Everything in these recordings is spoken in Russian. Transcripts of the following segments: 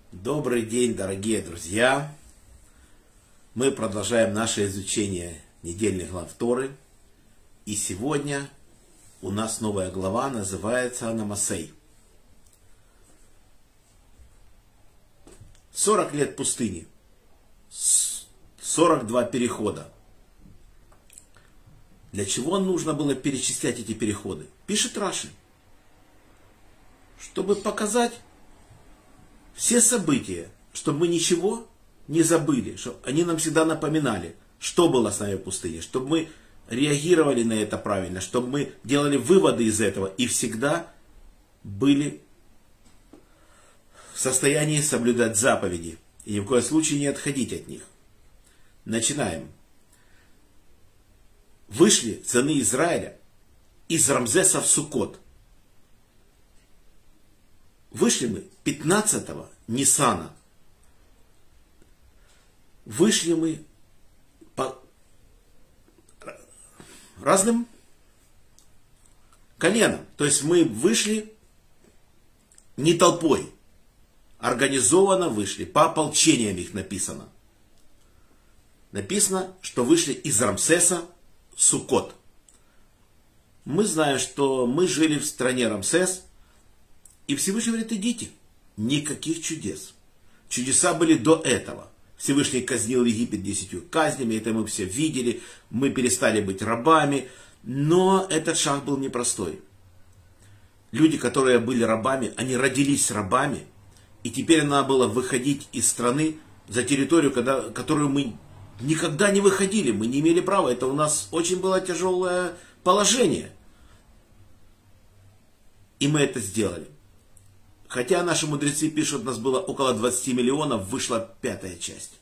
Добрый день, дорогие друзья! Мы продолжаем наше изучение недельных глав Торы. И сегодня у нас новая глава, называется Намасей. 40 лет пустыни, 42 перехода. Для чего нужно было перечислять эти переходы? Пишет Раши. Чтобы показать все события, чтобы мы ничего не забыли, чтобы они нам всегда напоминали, что было с нами в пустыне, чтобы мы реагировали на это правильно, чтобы мы делали выводы из этого и всегда были в состоянии соблюдать заповеди и ни в коем случае не отходить от них. Начинаем. Вышли сыны Израиля из Рамзеса в Суккот. Вышли мы 15-го Нисана. Вышли мы по разным коленам. То есть мы вышли не толпой. Организованно вышли. По ополчениям их написано. Написано, что вышли из Рамсеса в Суккот. Мы знаем, что мы жили в стране Рамсес. И Всевышний говорит, идите. Никаких чудес. Чудеса были до этого. Всевышний казнил Египет 10 казнями. Это мы все видели. Мы перестали быть рабами. Но этот шаг был непростой. Люди, которые были рабами, они родились рабами. И теперь надо было выходить из страны за территорию, которую мы никогда не выходили. Мы не имели права. Это у нас очень было тяжелое положение. И мы это сделали. Хотя наши мудрецы пишут, нас было около 20 миллионов, вышла 5-я часть.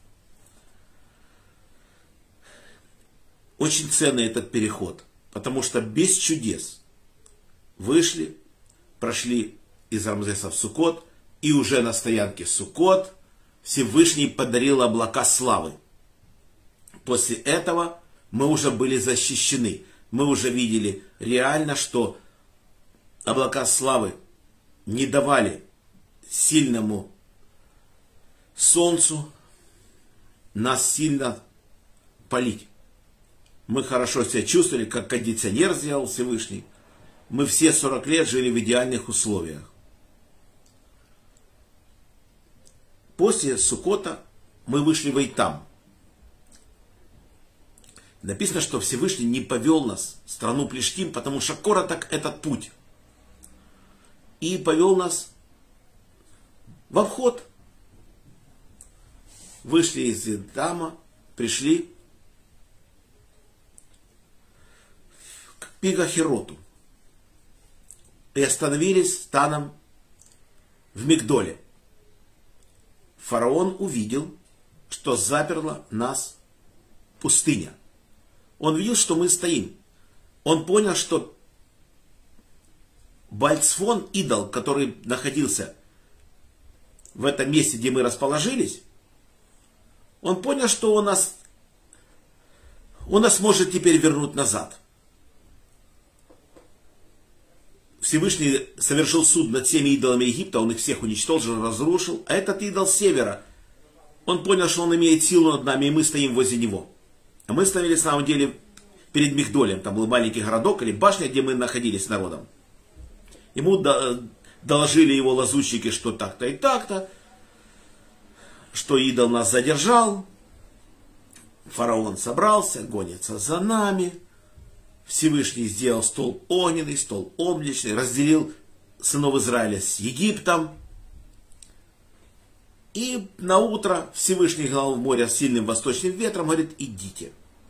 Очень ценный этот переход, потому что без чудес вышли, прошли из Рамзеса в Суккот, и уже на стоянке Суккот Всевышний подарил облака славы. После этого мы уже были защищены. Мы уже видели реально, что облака славы не давали сильному солнцу нас сильно палить. Мы хорошо себя чувствовали, как кондиционер сделал Всевышний. Мы все 40 лет жили в идеальных условиях. После Суккота мы вышли в Эйтам. Написано, что Всевышний не повел нас в страну Плештим, потому что короток этот путь. И повел нас в обход. Вышли из Эйтама, пришли к Пигахероту. И остановились станом в Мигдоле. Фараон увидел, что заперла нас пустыня. Он видел, что мы стоим. Он понял, что Бааль-Цфон, идол, который находился в этом месте, где мы расположились, он понял, что он нас может теперь вернуть назад. Всевышний совершил суд над всеми идолами Египта, он их всех уничтожил, разрушил. А этот идол с севера, он понял, что он имеет силу над нами, и мы стоим возле него. А мы стояли, на самом деле, перед Мигдолем. Там был маленький городок или башня, где мы находились с народом. Ему доложили его лазутчики, что так-то и так-то, что идол нас задержал. Фараон собрался, гонится за нами. Всевышний сделал столб огненный, столб облачный, разделил сынов Израиля с Египтом. И на утро Всевышний гнал в море с сильным восточным ветром, говорит, идите.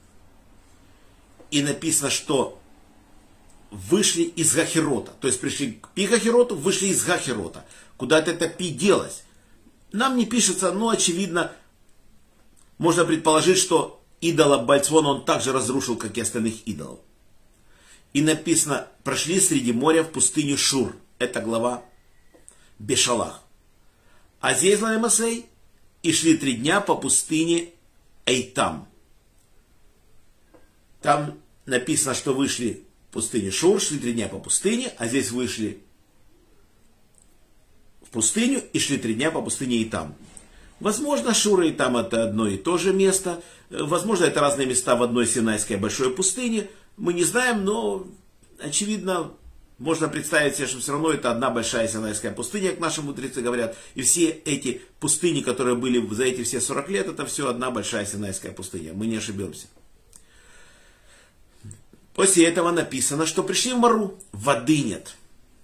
И написано, что вышли из Гахерота. То есть пришли к Пигахероту, вышли из Гахерота. Куда-то это Пи делось. Нам не пишется, но очевидно, можно предположить, что идола Бааль-Цфона он также разрушил, как и остальных идолов. И написано, прошли среди моря в пустыню Шур. Это глава Бешалах. А здесь Намасей и шли 3 дня по пустыне Эйтам. Там написано, что вышли в пустыне Шур, шли 3 дня по пустыне, а здесь вышли в пустыню и шли 3 дня по пустыне Итам. Возможно, Шура и Итам это одно и то же место. Возможно, это разные места в одной Синайской большой пустыне. Мы не знаем, но очевидно, можно представить себе, что все равно это одна большая Синайская пустыня, как наши мудрецы говорят. И все эти пустыни, которые были за эти все 40 лет, это все одна большая Синайская пустыня. Мы не ошибемся. После этого написано, что пришли в Мару. Воды нет.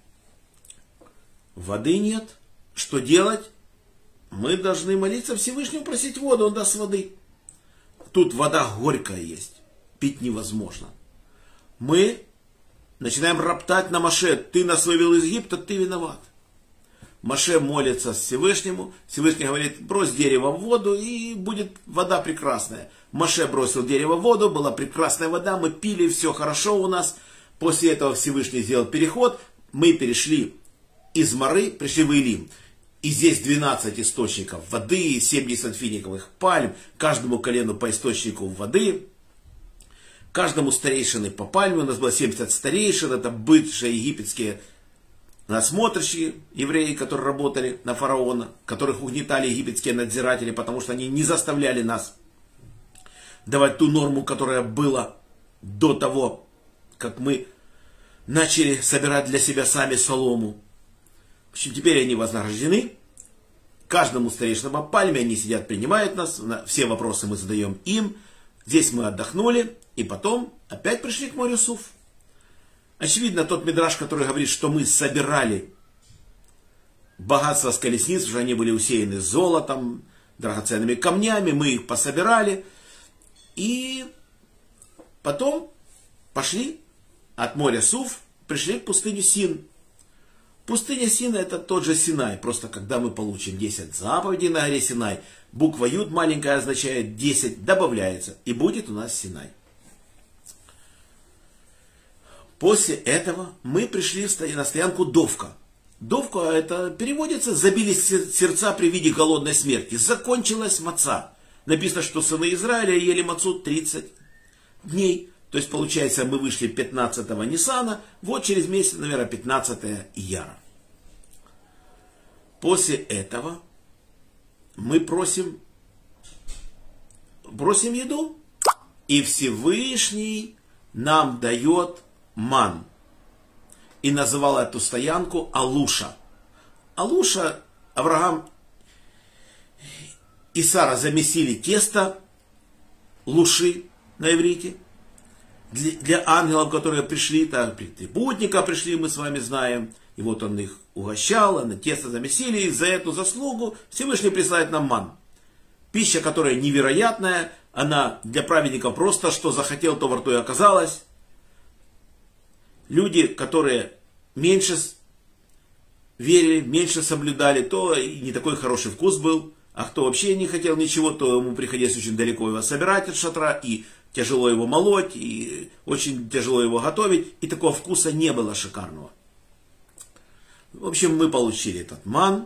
Воды нет. Что делать? Мы должны молиться Всевышнему, просить воду, он даст воды. Тут вода горькая есть. Пить невозможно. Мы начинаем роптать на Моше. Ты нас вывел из Египта, ты виноват. Моше молится Всевышнему. Всевышний говорит, брось дерево в воду, и будет вода прекрасная. Моше бросил дерево в воду, была прекрасная вода, мы пили, все хорошо у нас. После этого Всевышний сделал переход. Мы перешли из Мары, пришли в Илим. И здесь 12 источников воды, 70 финиковых пальм, каждому колену по источнику воды. Каждому старейшины по пальме, у нас было 70 старейшин, это бывшие египетские насмотрщики, евреи, которые работали на фараона, которых угнетали египетские надзиратели, потому что они не заставляли нас давать ту норму, которая была до того, как мы начали собирать для себя сами солому. В общем, теперь они вознаграждены. Каждому старейшинам по пальме, они сидят, принимают нас, все вопросы мы задаем им. Здесь мы отдохнули, и потом опять пришли к морю Суф. Очевидно, тот мидраш, который говорит, что мы собирали богатство с колесниц, уже они были усеяны золотом, драгоценными камнями, мы их пособирали. И потом пошли от моря Суф, пришли к пустыне Син. Пустыня Сина это тот же Синай, просто когда мы получим 10 заповедей на горе Синай, буква Юд маленькая означает 10, добавляется, и будет у нас Синай. После этого мы пришли на стоянку Довка. Довка это переводится, забились сердца при виде голодной смерти. Закончилась маца. Написано, что сыны Израиля ели мацу 30 дней. То есть, получается, мы вышли 15-го Нисана, вот через месяц, наверное, 15-е Ияра. После этого мы просим еду, и Всевышний нам дает ман. И называл эту стоянку Алуша. Алуша, Авраам и Сара замесили тесто, луши на иврите, для ангелов, которые пришли, так, три путника пришли, мы с вами знаем, и вот он их угощал, на тесто замесили, и за эту заслугу Всевышний присылает нам ман. Пища, которая невероятная, она для праведников просто, что захотел, то во рту и оказалось. Люди, которые меньше верили, меньше соблюдали, то и не такой хороший вкус был. А кто вообще не хотел ничего, то ему приходилось очень далеко его собирать от шатра, и тяжело его молоть, и очень тяжело его готовить, и такого вкуса не было шикарного. В общем, мы получили этот ман,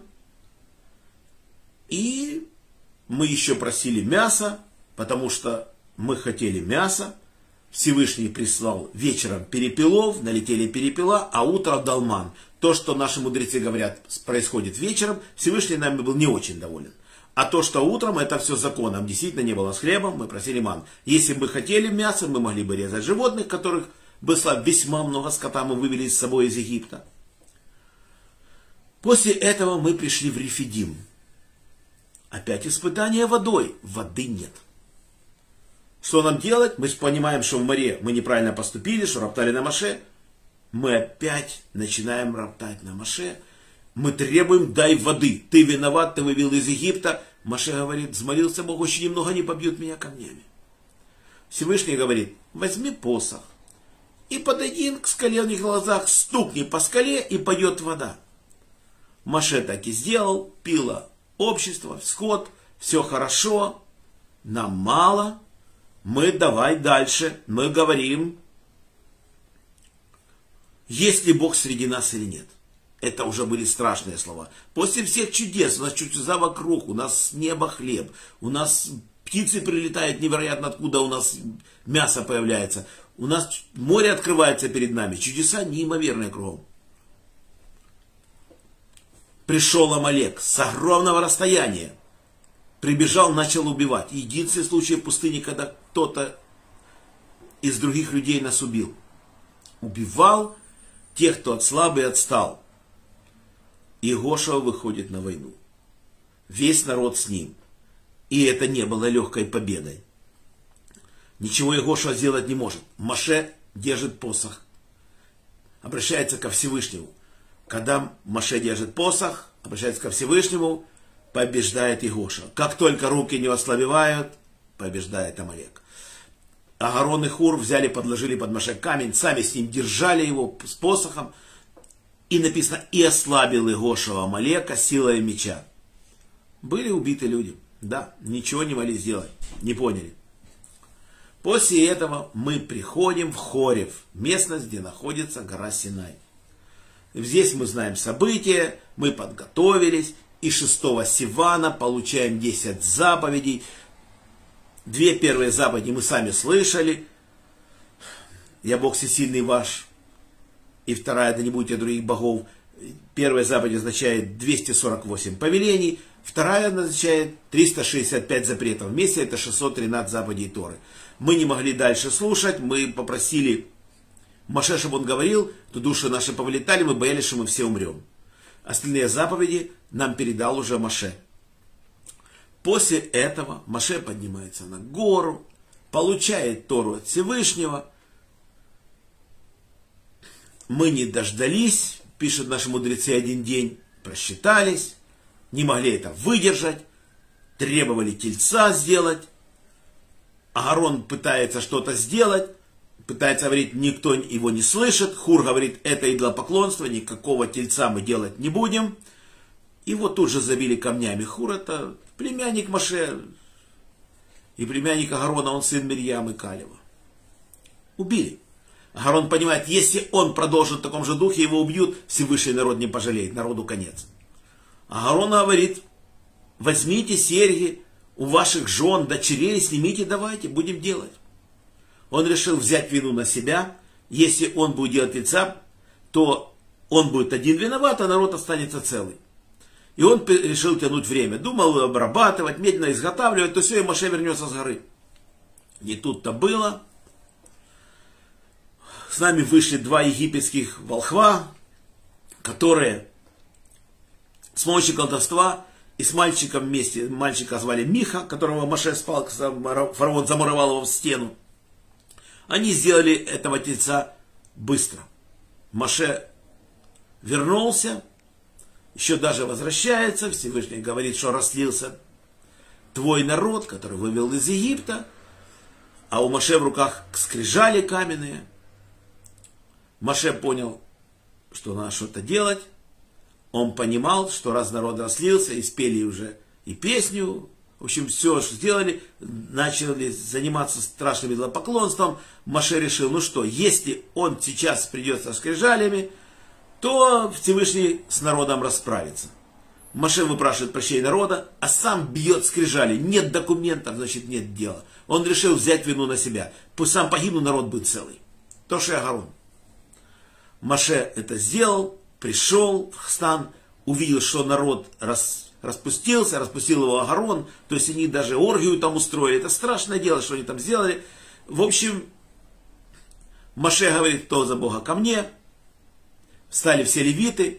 и мы еще просили мясо, потому что мы хотели мясо. Всевышний прислал вечером перепелов, налетели перепела, а утром дал ман. То, что наши мудрецы говорят, происходит вечером, Всевышний нами был не очень доволен. А то, что утром, это все законом. Действительно не было с хлебом, мы просили ман. Если бы хотели мясо, мы могли бы резать животных, которых было весьма много скота, мы вывели с собой из Египта. После этого мы пришли в Рефидим. Опять испытание водой. Воды нет. Что нам делать? Мы же понимаем, что в море мы неправильно поступили, что роптали на Моше. Мы опять начинаем роптать на Моше. Мы требуем, дай воды. Ты виноват, ты вывел из Египта. Моше говорит, взмолился Бог, очень немного, они побьют меня камнями. Всевышний говорит, возьми посох и подойди к скале в них глазах, стукни по скале, и пойдет вода. Моше так и сделал, пило общество, скот, все хорошо, нам мало. Мы давай дальше, мы говорим, есть ли Бог среди нас или нет. Это уже были страшные слова. После всех чудес, у нас чудеса вокруг, у нас с неба хлеб, у нас птицы прилетают невероятно откуда, у нас мясо появляется, у нас море открывается перед нами, чудеса неимоверные кругом. Пришел Амалек с огромного расстояния. Прибежал, начал убивать. Единственный случай в пустыне, когда кто-то из других людей нас убил. Убивал тех, кто отслаб и отстал. Иегошуа выходит на войну. Весь народ с ним. И это не было легкой победой. Ничего Иегошуа сделать не может. Моше держит посох. Обращается ко Всевышнему. Когда Моше держит посох, обращается ко Всевышнему, побеждает Иегошуа. Как только руки не ослабевают, побеждает Амалек. Аарон и Хур взяли, подложили под Моше камень, сами с ним держали его с посохом. И написано, и ослабил Иегошуа Амалека силой меча. Были убиты люди. Да, ничего не могли сделать. Не поняли. После этого мы приходим в Хорев, местность, где находится гора Синай. Здесь мы знаем события, мы подготовились, и 6 Сивана получаем 10 заповедей. 2 первые заповеди мы сами слышали. Я Бог всесильный ваш. И 2, да не будьте других богов. Первая заповедь означает 248 повелений. 2 означает 365 запретов. Вместе это 613 заповедей Торы. Мы не могли дальше слушать. Мы попросили Моше, чтобы он говорил. То души наши повылетали. Мы боялись, что мы все умрем. Остальные заповеди нам передал уже Моше. После этого Моше поднимается на гору. Получает Тору от Всевышнего. Мы не дождались, пишут наши мудрецы, 1 день, просчитались, не могли это выдержать, требовали тельца сделать. Аарон пытается что-то сделать, пытается говорить, никто его не слышит. Хур говорит, это идолопоклонство, никакого тельца мы делать не будем. И вот тут же забили камнями. Хур это племянник Моше и племянник Аарона, он сын Мирьям и Калева. Убили. Аарон понимает, если он продолжит в таком же духе, его убьют, Всевышний народ не пожалеет, народу конец. Аарон говорит, возьмите серьги у ваших жен, дочерей, снимите, давайте, будем делать. Он решил взять вину на себя. Если он будет делать тельца, то он будет один виноват, а народ останется целый. И он решил тянуть время. Думал обрабатывать, медленно изготавливать, то все, и Моше вернется с горы. Не тут-то было. С нами вышли 2 египетских волхва, которые с помощью колдовства и с мальчиком вместе, мальчика звали Миха, которого Моше спал, фараон замуровал его в стену. Они сделали этого тельца быстро. Моше вернулся, еще даже возвращается, Всевышний говорит, что растлился твой народ, который вывел из Египта, а у Моше в руках скрижали каменные. Моше понял, что надо что-то делать. Он понимал, что раз народ расслился, и спели уже и песню, в общем, все, что сделали, начали заниматься страшным идолопоклонством. Моше решил, ну что, если он сейчас придет со скрижалями, то Всевышний с народом расправится. Моше выпрашивает прощения народа, а сам бьет скрижали. Нет документов, значит нет дела. Он решил взять вину на себя. Пусть сам погибну, народ будет целый. То, что Аарон. Моше это сделал, пришел в стан, увидел, что народ распустился, распустил его Аарон, то есть они даже оргию там устроили. Это страшное дело, что они там сделали. В общем, Моше говорит, кто за Бога ко мне. Встали все левиты.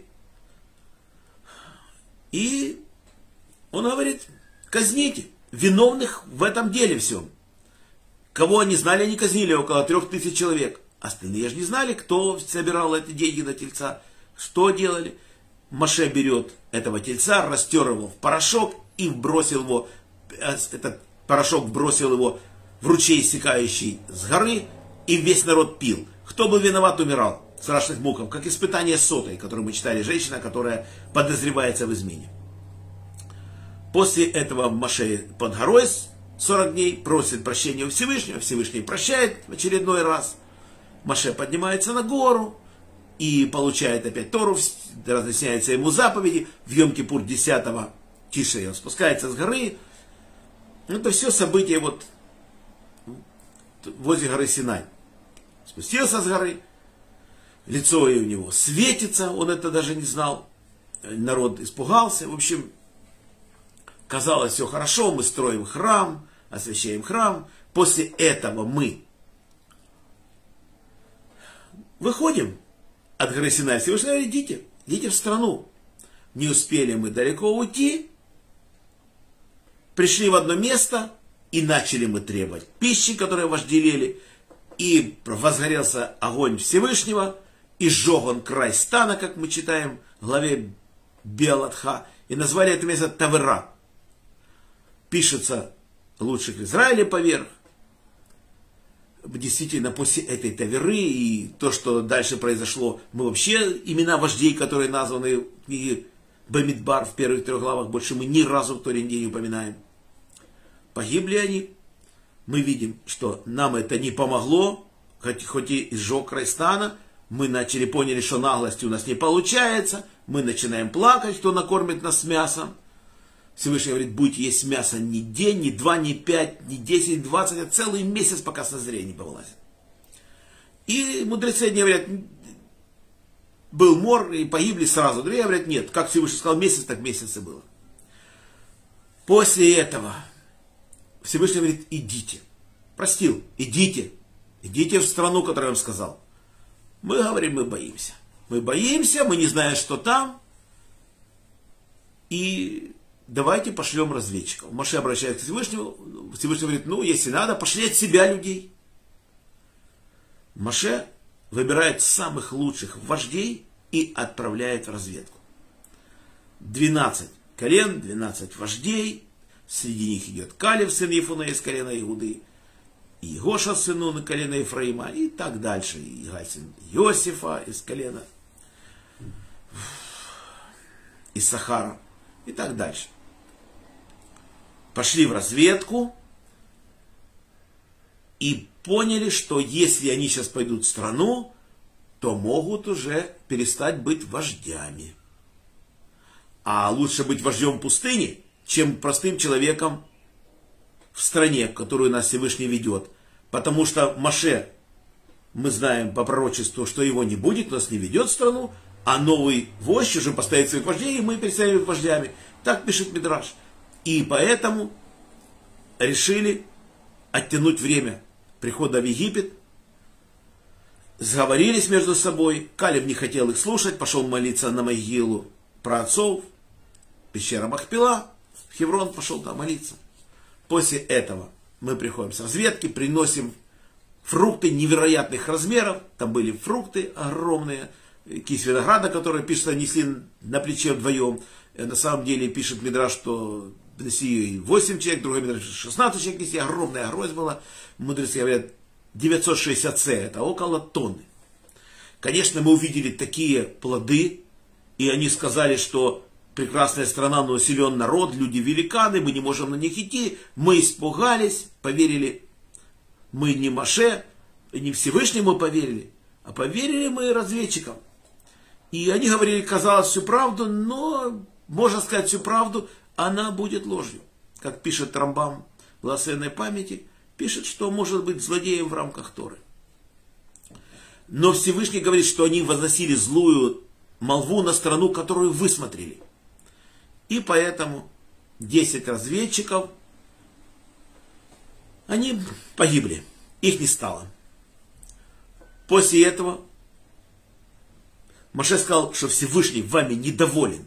И он говорит, казните виновных в этом деле всем. Кого они знали, они казнили, около 3000 человек. Остальные же не знали, кто собирал эти деньги на тельца, что делали. Моше берет этого тельца, растер его в порошок и бросил его, этот порошок бросил его в ручей, стекающий с горы, и весь народ пил. Кто был виноват, умирал в страшных муках, как испытание сотой, которое мы читали, женщина, которая подозревается в измене. После этого Моше под горой 40 дней просит прощения у Всевышнего, Всевышний прощает в очередной раз. Моше поднимается на гору и получает опять Тору, разъясняются ему заповеди. В Йом-Кипур 10-го Тишри он спускается с горы. Это все события вот возле горы Синай. Спустился с горы, лицо у него светится, он это даже не знал. народ испугался. В общем, казалось, все хорошо, мы строим храм, освящаем храм. После этого мы выходим от горы Синай. Всевышний говорит: идите в страну. Не успели мы далеко уйти, пришли в одно место, и начали мы требовать пищи, которую вожделели, и возгорелся огонь Всевышнего, и сжег он край стана, как мы читаем в главе Беалатха, и назвали это место Тавера. Пишется лучших в Израиле поверх. Действительно, после этой Таверы и то, что дальше произошло, мы вообще имена вождей, которые названы в книге Бамидбар в первых 3 главах, больше мы ни разу в Торе не упоминаем. Погибли они. Мы видим, что нам это не помогло, хоть и сжег край стана. Мы поняли, что наглости у нас не получается. Мы начинаем плакать, кто накормит нас мясом. Всевышний говорит: будете есть мясо не день, не 2, не 5, не 10, не 20, а целый месяц, пока созрение не повылазит. И мудрецы одни говорят: был мор, и погибли сразу. Другие говорят: нет, как Всевышний сказал месяц, так месяц и было. После этого Всевышний говорит: идите. Простил, идите. Идите в страну, которую я вам сказал. Мы говорим: мы боимся. Мы боимся, мы не знаем, что там. И давайте пошлем разведчиков. Моше обращается к Всевышнему. Всевышний говорит: ну, если надо, пошли от себя людей. Моше выбирает самых лучших вождей и отправляет в разведку. 12 колен, 12 вождей. Среди них идет Калев, сын Ефуне, из колена Иуды, и Гоша, сын колена Ефраима, и так дальше. И Игай, сын Иосифа, из колена Иссахара, и так дальше. Пошли в разведку и поняли, что если они сейчас пойдут в страну, то могут уже перестать быть вождями. А лучше быть вождем пустыни, чем простым человеком в стране, в которую нас Всевышний ведет. Потому что Моше, мы знаем по пророчеству, что его не будет, нас не ведет в страну, а новый вождь уже поставит своих вождей, и мы перестаем быть вождями. Так пишет Мидраш. И поэтому решили оттянуть время прихода в Египет. Сговорились между собой. Калеб не хотел их слушать, пошел молиться на могилу праотцов, пещера Махпела. В Хеврон пошел там молиться. После этого мы приходим с разведки, приносим фрукты невероятных размеров. Там были фрукты огромные, кисть винограда, которую, пишется, несли на плече вдвоем. На самом деле пишет Мидраш, что несли 8 человек, другой Мидраш 16 человек несли. Огромная гроздь была. Мудрецы говорят, 960 це, это около тонны. Конечно, мы увидели такие плоды, и они сказали, что прекрасная страна, но силен народ, люди великаны, мы не можем на них идти. Мы испугались, поверили. Мы не Моше, не Всевышнему поверили, а поверили мы разведчикам. И они говорили, казалось, всю правду, но, можно сказать, всю правду, она будет ложью. Как пишет Рамбам в благословенной памяти, пишет, что может быть злодеем в рамках Торы. Но Всевышний говорит, что они возносили злую молву на страну, которую высмотрели. И поэтому 10 разведчиков, они погибли. Их не стало. После этого Моше сказал, что Всевышний вами недоволен.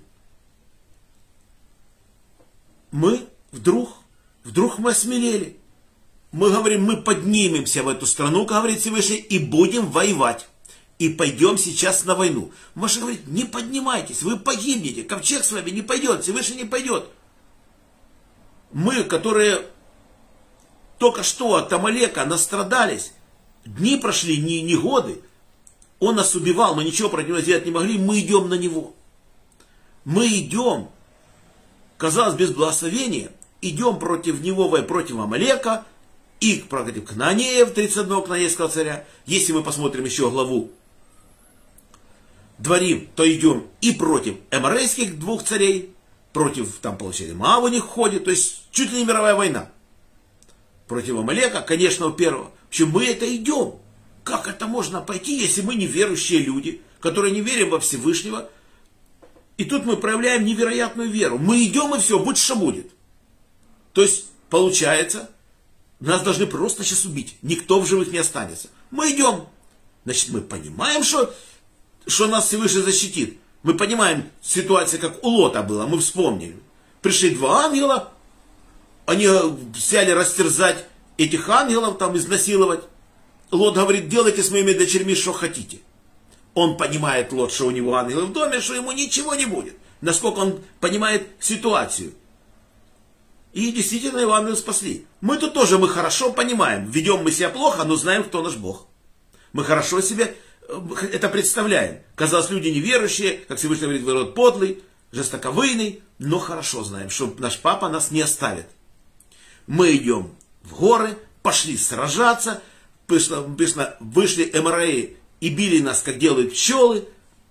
Мы вдруг мы осмелели. Мы говорим, мы поднимемся в эту страну, говорит Всевышний, и будем воевать. И пойдем сейчас на войну. Моше говорит, не поднимайтесь, вы погибнете, ковчег с вами не пойдет, Всевышний не пойдет. Мы, которые только что от Амалека настрадались, дни прошли, не годы, он нас убивал, мы ничего против него сделать не могли, мы идем на него. Мы идем, казалось, без благословения, идем против него, против Амалека, и против Кнаанеев, 31 Кнаанейского царя. Если мы посмотрим еще главу Дворим, то идем и против эморейских 2 царей, против, там, получается, Моав у них ходит, то есть чуть ли не мировая война. Против Амалека, конечно, у первого. В общем, мы это идем. Как это можно пойти, если мы неверующие люди, которые не верим во Всевышнего, И тут мы проявляем невероятную веру. Мы идем и все, будь что будет. То есть, получается, нас должны просто сейчас убить. Никто в живых не останется. Мы идем. Значит, мы понимаем, что нас Всевышний защитит. Мы понимаем ситуацию, как у Лота была. Мы вспомнили. Пришли два ангела. Они взяли растерзать этих ангелов, там изнасиловать. Лот говорит, делайте с моими дочерьми, что хотите. Он понимает, Лот, что у него ангелы в доме, что ему ничего не будет. Насколько он понимает ситуацию. И действительно его ангелы спасли. Мы тут тоже, мы хорошо понимаем. Ведем мы себя плохо, но знаем, кто наш Бог. Мы хорошо себе это представляем. Казалось, люди неверующие, как Всевышний говорит, вы род подлый, жестоковыйный, но хорошо знаем, что наш папа нас не оставит. Мы идем в горы, пошли сражаться, вышли эмораи и били нас, как делают пчелы.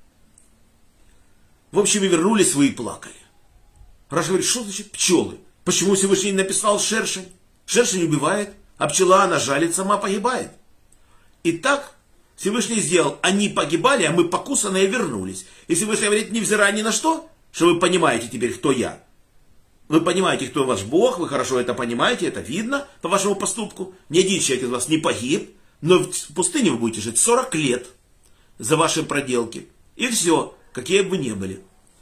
В общем, и вернулись вы и плакали. Раша говорит, что значит пчелы? Почему Всевышний не написал шершень? Шершень убивает, а пчела, она жалит, сама погибает. И так Всевышний сделал, они погибали, а мы покусанные вернулись. И Всевышний говорит, невзирая ни на что вы понимаете теперь, кто я. Вы понимаете, кто ваш Бог, вы хорошо это понимаете, это видно по вашему поступку. Ни один человек из вас не погиб, но в пустыне вы будете жить 40 лет за ваши проделки. И все, какие бы вы ни были.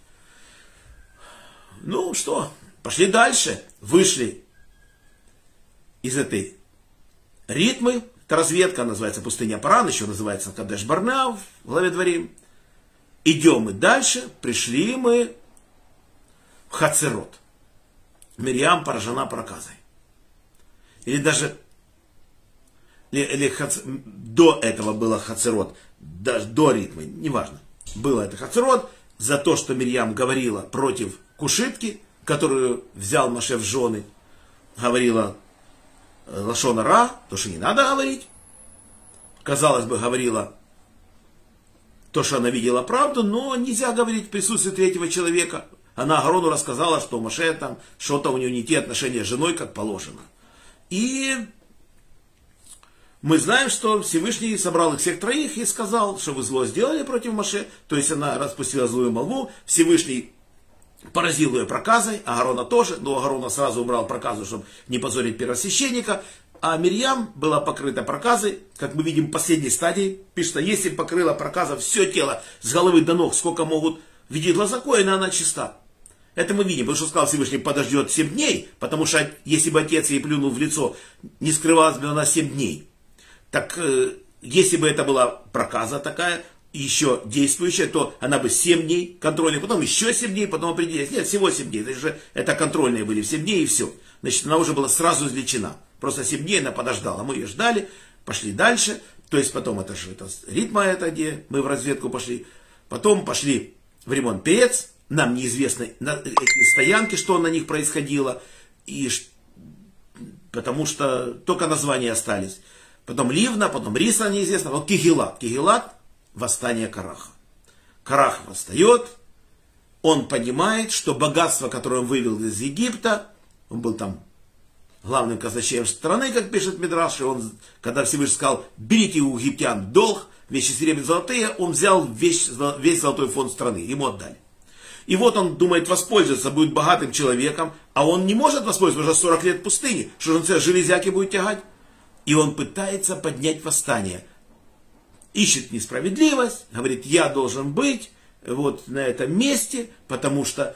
Ну что, пошли дальше. Вышли из этой ритмы. Это разведка, называется пустыня Паран, еще называется Кадеш-Барнеа в главе Дворим. Идем мы дальше, пришли мы в Хацерот. Мирьям поражена проказой. Или даже до этого было Хацерот, даже до ритмы, неважно. Было это Хацерот за то, что Мирьям говорила против Кушитки, которую взял Моше в жены, говорила лашон ара, то, что не надо говорить. Казалось бы, говорила то, что она видела правду, но нельзя говорить в присутствии третьего человека. Она Агарону рассказала, что Моше там что-то у него не те отношения с женой, как положено. И мы знаем, что Всевышний собрал их всех троих и сказал, что вы зло сделали против Моше. То есть она распустила злую молву. Всевышний поразил ее проказой, Аарона тоже, но Аарона сразу убрал проказу, чтобы не позорить первосвященника. А Мирьям была покрыта проказой, как мы видим в последней стадии. Пишет, что если покрыла проказа все тело с головы до ног, сколько могут видеть глаза коэна, она чиста. Это мы видим, потому что сказал Всевышний, подождет 7 дней, потому что если бы отец ей плюнул в лицо, не скрывалась бы она 7 дней. Так если бы это была проказа такая, еще действующая, то она бы 7 дней контрольной, потом еще 7 дней, потом определилась. Нет, всего 7 дней. Значит, это контрольные были в 7 дней и все. Значит, она уже была сразу излечена. Просто 7 дней она подождала. Мы ее ждали, пошли дальше. То есть потом это же ритма, это где мы в разведку пошли. Потом пошли в ремонт Перец. Нам неизвестно эти стоянки, что на них происходило. И потому что только названия остались. Потом Ливна, потом Риса неизвестно. Вот Кигелат. Кигелат. Восстание Караха. Карах восстает, он понимает, что богатство, которое он вывел из Египта, он был там главным казначеем страны, как пишет Мидраш, и он, когда Всевышний сказал, берите у египтян долг, вещи серебряные золотые, он взял весь золотой фонд страны, ему отдали. И вот он думает воспользоваться, будет богатым человеком, а он не может воспользоваться, уже 40 лет в пустыне, что же он все железяки будет тягать? И он пытается поднять восстание. Ищет несправедливость, говорит, я должен быть вот на этом месте, потому что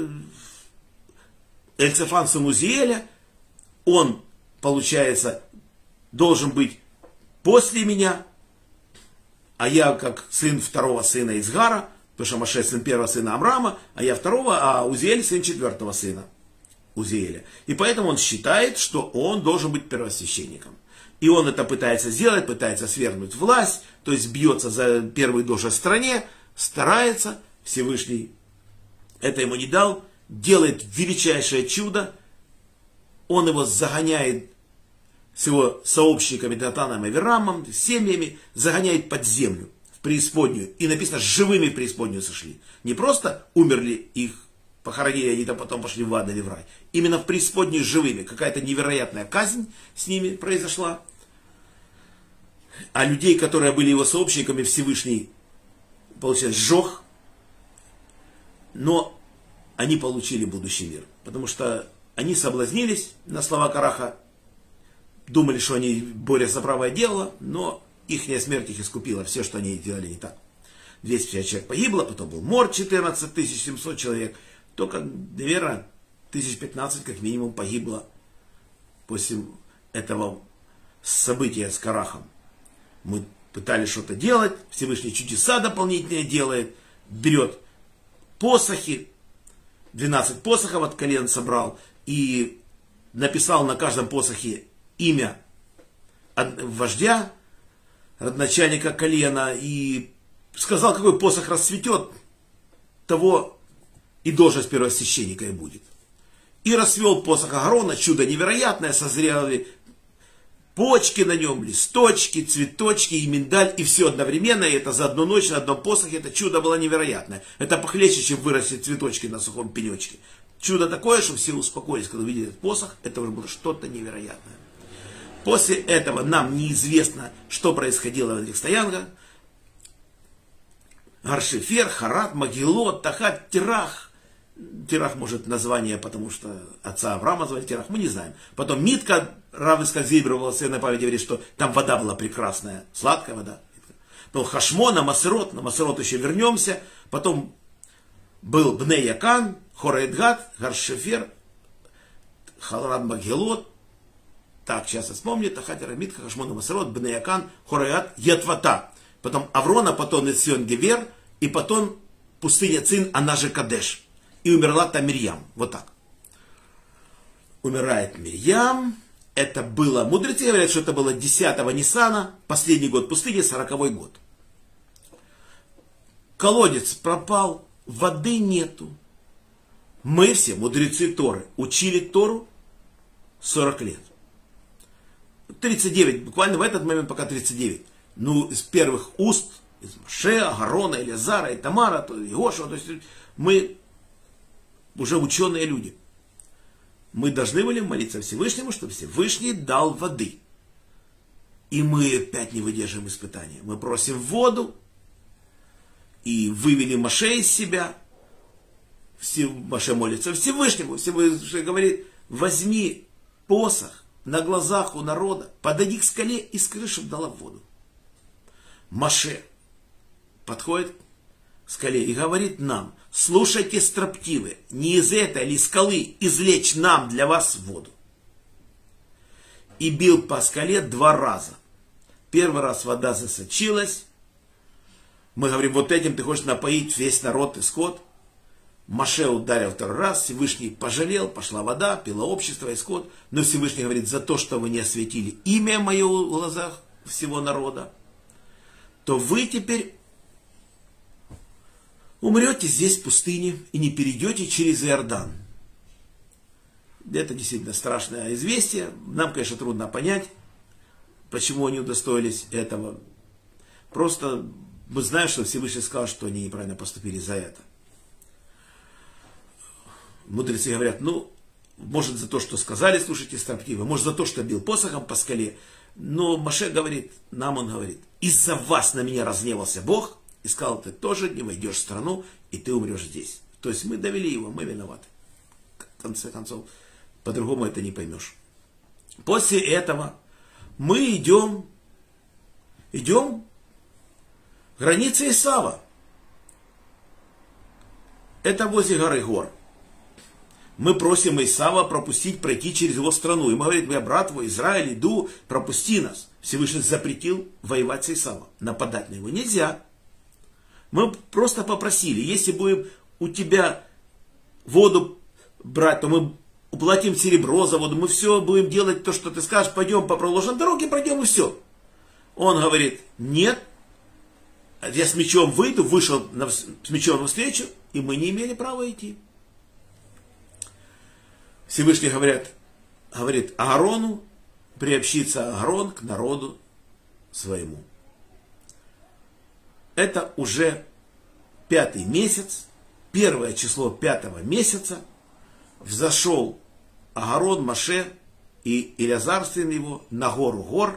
Эльцефан сын Узиэля, он, получается, должен быть после меня, а я как сын второго сына Изгара, потому что Моше сын первого сына Амрама, а я второго, а Узиэль сын четвертого сына Узиэля. И поэтому он считает, что он должен быть первосвященником. И он это пытается сделать, пытается свергнуть власть, то есть бьется за первую должность в стране, старается, Всевышний это ему не дал, делает величайшее чудо, он его загоняет с его сообщниками Датаном и Авирамом, с семьями, загоняет под землю, в преисподнюю. И написано, живыми в преисподнюю сошли. Не просто умерли их, похоронили, они там потом пошли в ад или в рай. Именно в преисподнюю живыми. Какая-то невероятная казнь с ними произошла. А людей, которые были его сообщниками, Всевышний, получается, сжег. но они получили будущий мир. Потому что они соблазнились на слова Караха, думали, что они борются за правое дело, но их смерть их искупила. Все, что они делали, не так. 250 человек погибло, потом был мор 14 700 человек. Только, наверное, 1015 как минимум погибло после этого события с Карахом. Мы пытались что-то делать, Всевышний чудеса дополнительные делает, берет посохи, 12 посохов от колен собрал и написал на каждом посохе имя вождя, родоначальника колена, и сказал, какой посох расцветет, того и должность первосвященника и будет. И расцвел посох Аарона, чудо невероятное, созрели почки на нем, листочки, цветочки и миндаль, и все одновременно, и это за одну ночь на одном посохе, это чудо было невероятное. Это похлеще, чем вырастить цветочки на сухом пенечке. Чудо такое, что все успокоились, когда увидели этот посох, это уже было что-то невероятное. После этого нам неизвестно, что происходило в этих стоянках. Гаршефер, Харат, Магилот, Тахат, Терах. Терах может название, потому что отца Авраама звали Терах, мы не знаем. Потом Митка, Рав Искальзибер, волосяной памяти, говорит, что там вода была прекрасная, сладкая вода. Потом Хашмона, Масерот, на Масерот еще вернемся. Потом был Бней Якан, Хора-Эдгат, Гаршефер, Харат, Магилот. Так, сейчас я вспомню. Тахатера, Митка, Хашмона, Масерот, Бней Якан, Хора-Эдгат, Ятвата. Потом Аврона, потом Эцион Гевер, и потом пустыня Цин, она же Кадеш. И умерла там Мирьям. Вот так. Умирает Мирьям. Это было, мудрецы говорят, что это было 10-го Ниссана, последний год пустыни, 40-й год. Колодец пропал, воды нету. Мы все, мудрецы Торы, учили Тору 40 лет. 39, буквально в этот момент пока 39. Ну, из первых уст, из Моше, Аарона, Элиазара, Итамара, Иошуа, то есть мы уже ученые люди. Мы должны были молиться Всевышнему, чтобы Всевышний дал воды. И мы опять не выдерживаем испытания. Мы просим воду, и вывели Моше из себя. Моше молится Всевышнему. Всевышний говорит, возьми посох на глазах у народа, подойди к скале и скажи, чтобы дала воду. Моше подходит к скале и говорит нам, слушайте, строптивые, не из этой ли скалы извлечь нам для вас воду. И бил по скале 2 раза. Первый раз вода засочилась. Мы говорим, вот этим ты хочешь напоить весь народ и скот. Моше ударил 2-й раз, Всевышний пожалел, пошла вода, пило общество и скот. Но Всевышний говорит, за то, что вы не осветили имя мое в глазах всего народа, то вы теперь умрете здесь в пустыне и не перейдете через Иордан. Это действительно страшное известие. Нам, конечно, трудно понять, почему они удостоились этого. Просто мы знаем, что Всевышний сказал, что они неправильно поступили за это. Мудрецы говорят, ну, может за то, что сказали, слушайте, строптивые, может за то, что бил посохом по скале. Но Моше говорит, нам он говорит, из-за вас на меня разгневался Бог, и сказал, ты тоже не войдешь в страну, и ты умрешь здесь. То есть мы довели его, мы виноваты. В конце концов, по-другому это не поймешь. После этого мы идем к границе Исава. Это возле горы Гор. Мы просим Исава пропустить, пройти через его страну. И мы говорим, я брат твой, Израиль, иду, пропусти нас. Всевышний запретил воевать с Исавом. Нападать на него нельзя. Мы просто попросили, если будем у тебя воду брать, то мы уплатим серебро за воду, мы все будем делать то, что ты скажешь, пойдем по проложенной дороге, пройдем и все. Он говорит, нет, я с мечом выйду, вышел с мечом навстречу, и мы не имели права идти. Всевышний говорит Аарону, приобщиться Аарон к народу своему. Это уже 5-й месяц, 1 число 5-го месяца, взошел Аарон, Моше и Элиазар, сын его, на гору Гор,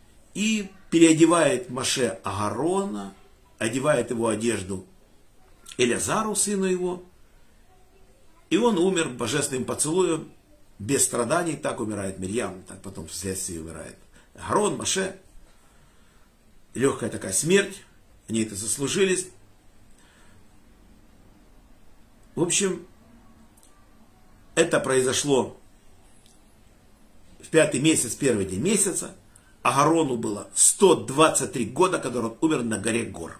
и переодевает Моше Аарона, одевает его одежду Элиазару, сыну его. И он умер божественным поцелуем, без страданий. Так умирает Мирьям, так потом вследствие умирает Аарон, Моше. Легкая такая смерть. Они это заслужились. В общем, это произошло в 5-й месяц, первый день месяца. Аарону было 123 года, когда он умер на горе Гор.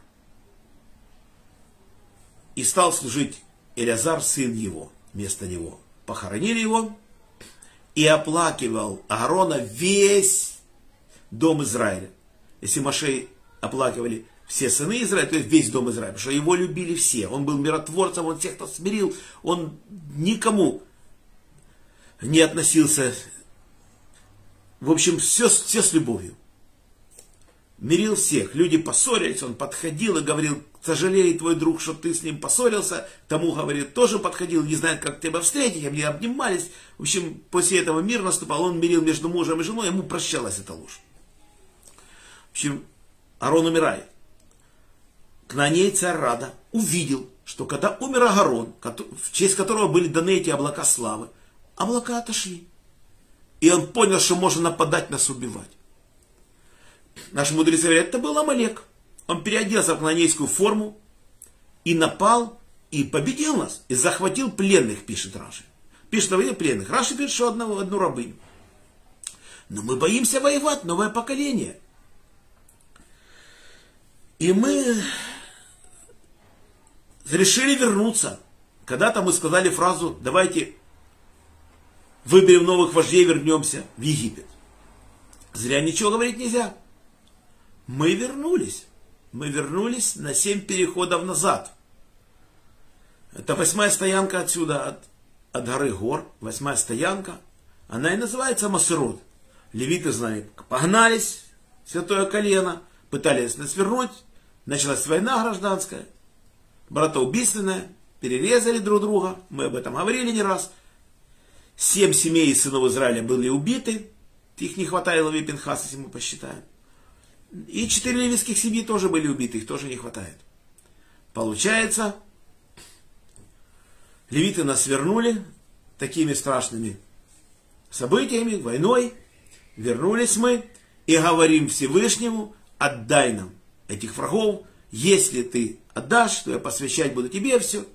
И стал служить Элиазар, сын его, вместо него. Похоронили его, и оплакивал Аарона весь дом Израиля. Если Моше оплакивали все сыны Израиля, то есть весь дом Израиля, потому что его любили все. Он был миротворцем, он всех, кто смирил, он никому не относился. В общем, все с любовью. Мирил всех. Люди поссорились, он подходил и говорил: сожалеет твой друг, что ты с ним поссорился. Тому, говорит, тоже подходил, не знает, как тебя встретить, они обнимались. В общем, после этого мир наступал, он мирил между мужем и женой, ему прощалась эта ложь. В общем, Аарон умирает. Кнааней царь Рада увидел, что когда умер Аарон, в честь которого были даны эти облака славы, облака отошли. И он понял, что можно нападать, нас убивать. Наши мудрецы говорят, это был Амалек. Он переоделся в кнаанейскую форму и напал, и победил нас, и захватил пленных, пишет Раши. Пишет о пленных. Раши пишет, что одну рабыню. Но мы боимся воевать, новое поколение. И мы решили вернуться. Когда-то мы сказали фразу: давайте выберем новых вождей, вернемся в Египет. Зря ничего говорить нельзя. Мы вернулись. Мы вернулись на 7 переходов назад. Это 8-я стоянка отсюда, от горы Гор. 8-я стоянка. Она и называется Масерот. Левиты с нами погнались, святое колено, пытались нас вернуть. Началась война гражданская, братоубийственная, перерезали друг друга. Мы об этом говорили не раз. 7 семей из сынов Израиля были убиты. Их не хватает, Леви и Пинхас, если мы посчитаем. И 4 левитских семьи тоже были убиты, их тоже не хватает. Получается, левиты нас вернули такими страшными событиями, войной. Вернулись мы и говорим Всевышнему: отдай нам этих врагов. Если ты отдашь, то я посвящать буду тебе все.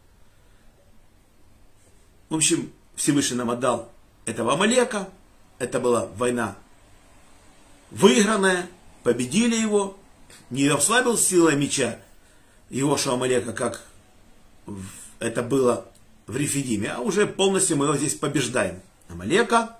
В общем, Всевышний нам отдал этого Амалека. Это была война выигранная. Победили его. Не ослабил силой меча Иошуа Амалека, как это было в Рефидиме. А уже полностью мы его здесь побеждаем. Амалека.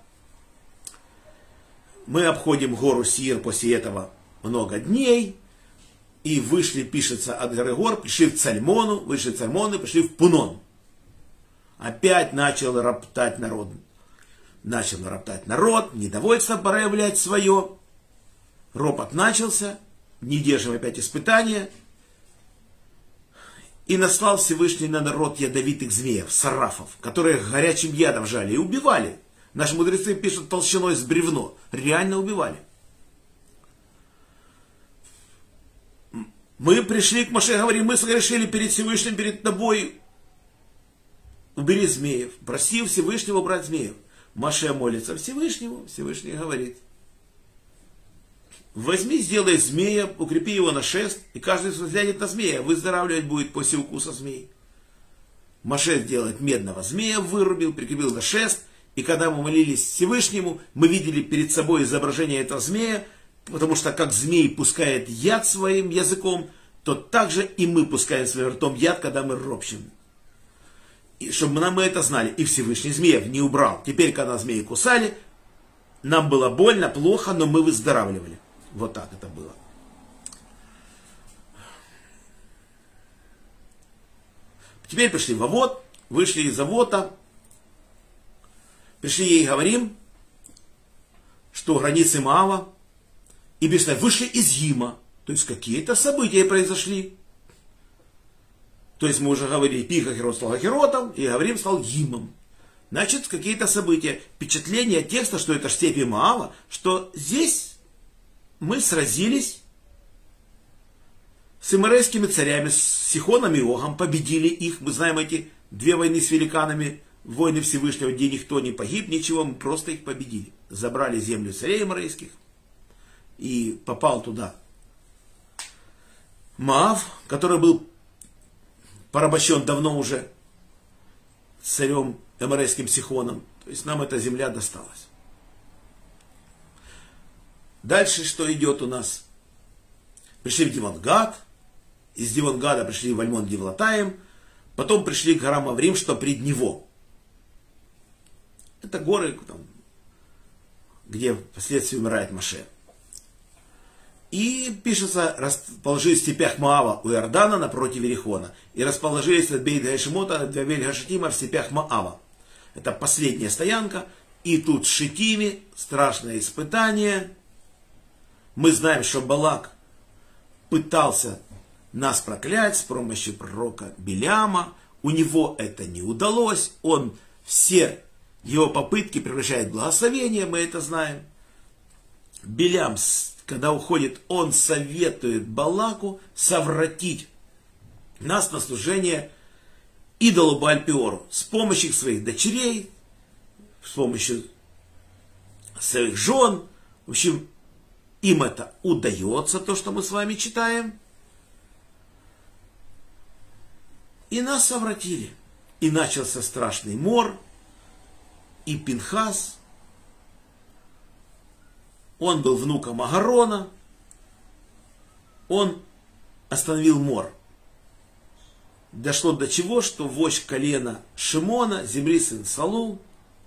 Мы обходим гору Сир после этого много дней. И вышли, пишется, от горы Гор, пришли в Цальмону, вышли в Цальмон и пришли в Пунон. Опять начал роптать народ. Начал роптать народ, недовольство проявлять свое. Ропот начался, не держим опять испытания. И наслал Всевышний на народ ядовитых змеев, сарафов, которые горячим ядом жали и убивали. Наши мудрецы пишут толщиной с бревно. Реально убивали. Мы пришли к Моше, говорим: мы согрешили перед Всевышним, перед тобой. Убери змеев. Проси Всевышнего убрать змеев. Моше молится Всевышнему. Всевышний говорит: возьми, сделай змея, укрепи его на шест, и каждый взглянет на змея, выздоравливать будет после укуса змей. Моше делает медного змея, вырубил, прикрепил на шест, и когда мы молились Всевышнему, мы видели перед собой изображение этого змея, потому что как змей пускает яд своим языком, то так же и мы пускаем своим ртом яд, когда мы ропщим. И чтобы мы это знали, и Всевышний змеев не убрал. Теперь, когда змеи кусали, нам было больно, плохо, но мы выздоравливали. Вот так это было. Теперь пришли в Авот, вышли из Авота, пришли и говорим, что границы Моава, и вышли из Гима. То есть какие-то события произошли. То есть мы уже говорили, Пихахерот стал Ахеротом, и Гаврим стал Гимом. Значит, какие-то события. Впечатление текста, что это степи Моава, что здесь мы сразились с эморейскими царями, с Сихоном и Огом, победили их. Мы знаем эти две войны с великанами, войны Всевышнего, где никто не погиб, ничего, мы просто их победили. Забрали землю царей эморейских, и попал туда Моав, который был порабощен давно уже царем эморейским Сихоном. То есть нам эта земля досталась. Дальше что идет у нас? Пришли в Дивангад, из Дивангада пришли в Альмон-Дивлатаим, потом пришли к горам Аврим, что пред него. Это горы, там, где впоследствии умирает Моше. И пишется, расположились в степях Моава у Иордана напротив Ерихона. И расположились от Бейт-Гашимота до Вель-Гашитима в степях Моава. Это последняя стоянка. И тут в Шитиме страшное испытание. Мы знаем, что Балак пытался нас проклять с помощью пророка Биляма. У него это не удалось. Он все его попытки превращает в благословение, мы это знаем. Билям, когда уходит, он советует Балаку совратить нас на служение идолу Бааль-Пеору с помощью своих дочерей, с помощью своих жен. В общем, им это удается, то, что мы с вами читаем. И нас совратили. И начался страшный мор. И Пинхас, он был внуком Агарона, он остановил мор. Дошло до чего, что вождь колена Шимона, Зимри сын Салу,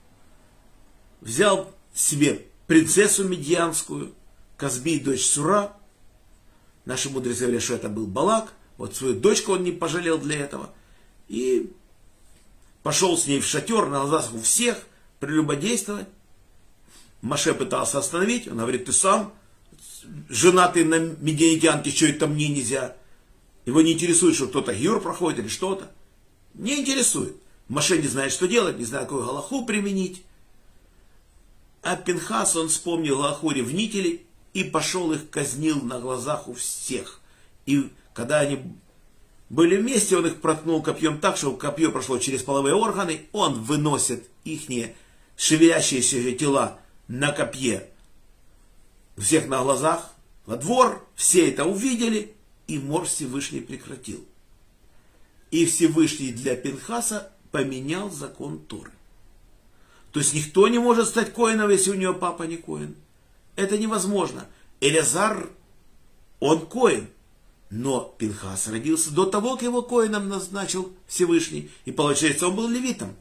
взял себе принцессу медьянскую, Казби, дочь Сура. Наши мудрецы говорят, что это был Балак. Вот свою дочку он не пожалел для этого. И пошел с ней в шатер на глазах у всех, прелюбодействовать. Моше пытался остановить. Он говорит, ты сам женатый на медианитянке, что это мне нельзя? Его не интересует, что кто-то гиур проходит или что-то. Не интересует. Моше не знает, что делать, не знает, какую галаху применить. А Пинхас, он вспомнил галаху ревнителей и пошел их казнил на глазах у всех. И когда они были вместе, он их проткнул копьем так, что копье прошло через половые органы, он выносит ихние шевелящиеся тела на копье всех на глазах во двор, все это увидели, и мор Всевышний прекратил. И Всевышний для Пинхаса поменял закон Торы. То есть никто не может стать коэном, если у него папа не коэн. Это невозможно. Элязар, он коэн. Но Пинхас родился до того, как его коэном назначил Всевышний. И получается, он был левитом.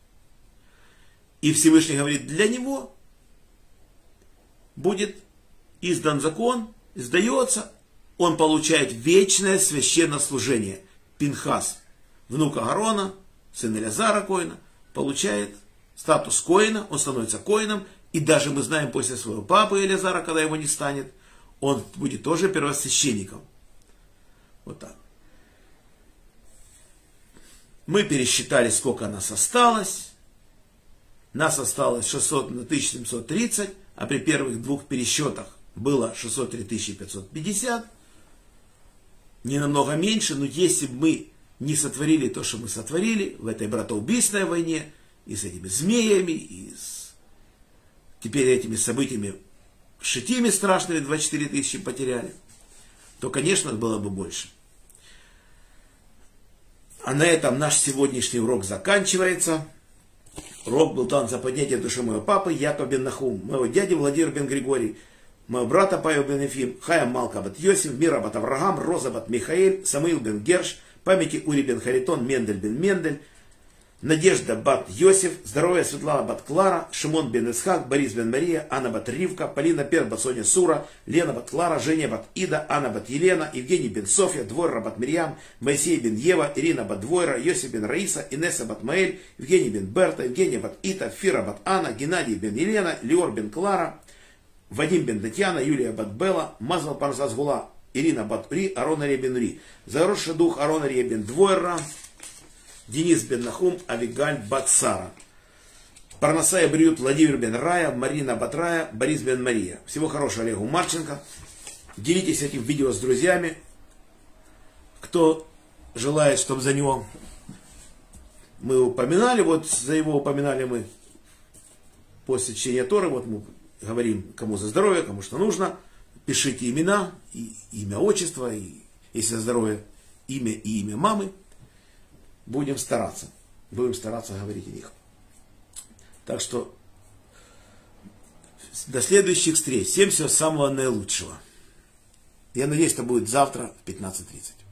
И Всевышний говорит, для него будет издан закон, издается, он получает вечное священнослужение. Пинхас, внук Агарона, сын Элязара коэна, получает статус коэна, он становится коэном, и даже мы знаем после своего папы Элязара, когда его не станет, он будет тоже первосвященником. Вот так. Мы пересчитали, сколько нас осталось. Нас осталось 600 на 1730, а при первых двух пересчетах было 603 550. Не намного меньше, но если бы мы не сотворили то, что мы сотворили в этой братоубийственной войне, и с этими змеями, и с теперь этими событиями в Шитиме страшными 24 тысячи потеряли, то, конечно, было бы больше. А на этом наш сегодняшний урок заканчивается. Урок был дан за поднятие души моего папы Яков бен Нахум, моего дяди Владимир бен Григорий, моего брата Павел бен Ефим, Хаям Малка бат Йосиф, Мира бат Авраам, Роза бат Михаэль, Самуил бен Герш, памяти Ури бен Харитон, Мендель бен Мендель, Надежда бат Йосиф, здоровья Светлана бат Клара, Шимон бен Исхак, Борис бен Мария, Анна бат Ривка, Полина Пер бат Соня Сура, Лена бат Клара, Женя бат Ида, Анна бат Елена, Евгений бен Софья, Двойра бат Мирьям, Моисей бен Ева, Ирина бат Двойра, Йосиф бен Раиса, Инесса бат Маэль, Евгений бен Берта, Евгения бат Ита, Фира бат Анна, Геннадий бен Елена, Леор бен Клара, Вадим бен Татьяна, Юлия бат Белла, Мазал Парзас Гула, Ирина бат Ури, Арон Ария бен Ури, заросший дух Арон Ария бен Двойра, Денис бен Нахум, Авигаль бат Сара. Парнасая Бриют, Владимир бен Рая, Марина бат Рая, Борис бен Мария. Всего хорошего Олегу Марченко. Делитесь этим видео с друзьями. Кто желает, чтобы за него мы упоминали, вот за его упоминали мы после чтения Торы, вот мы говорим, кому за здоровье, кому что нужно, пишите имена, и имя, отчество, и если за здоровье, имя и имя мамы, будем стараться говорить о них. Так что до следующих встреч. Всем всего самого наилучшего. Я надеюсь, это будет завтра в 15:30.